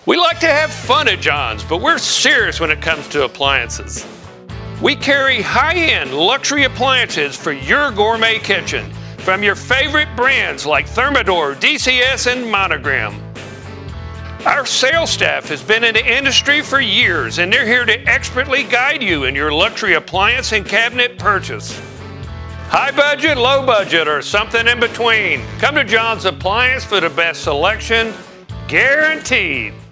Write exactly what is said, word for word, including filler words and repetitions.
We like to have fun at John's, but we're serious when it comes to appliances. We carry high-end luxury appliances for your gourmet kitchen, from your favorite brands like Thermador, D C S, and Monogram. Our sales staff has been in the industry for years, and they're here to expertly guide you in your luxury appliance and cabinet purchase. High budget, low budget, or something in between. Come to John's Appliance for the best selection, guaranteed.